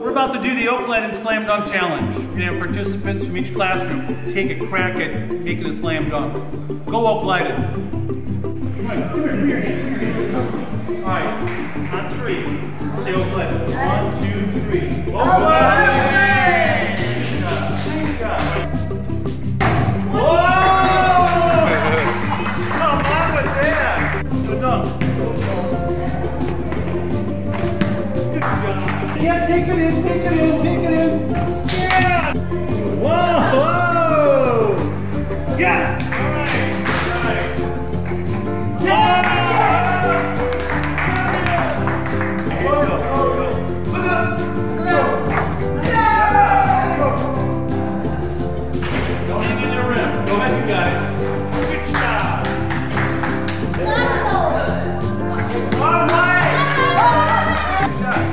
We're about to do the Oak-Leyden Slam Dunk Challenge. We're going to have participants from each classroom take a crack at making a slam dunk. Go Oak-Leyden. Come here. All right, on three. Say Oak-Leyden. 1, 2, 3. Oak-Leyden! Good job. Whoa! Come on with that. Good dunk. Yeah, take it in. Yeah! Whoa! Yes! All right. Yeah! Go. Look up! Going in your rim. Go ahead, you guys. Good job. All right! Good job.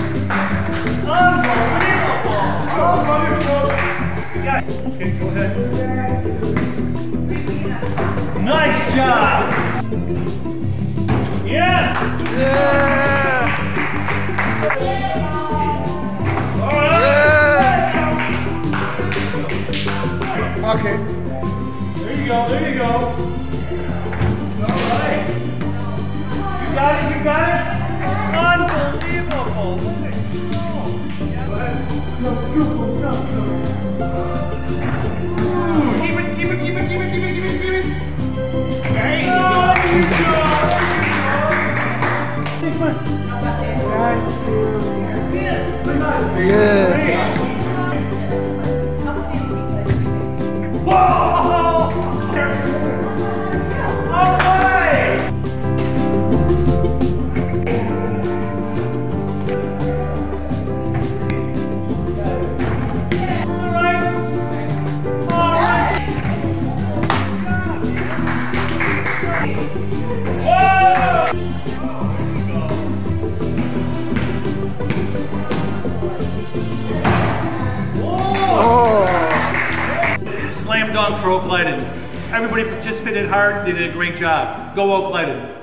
Unbelievable! Okay, go ahead. Nice job! Yes! Yeah! All right! Okay. There you go. All right. You got it? Unbelievable! Look at you go. Go ahead. No. Keep it. There you go. Good. Whoa! All right. Slam dunk for Oak-Leyden. Everybody participated hard. They did a great job. Go Oak-Leyden.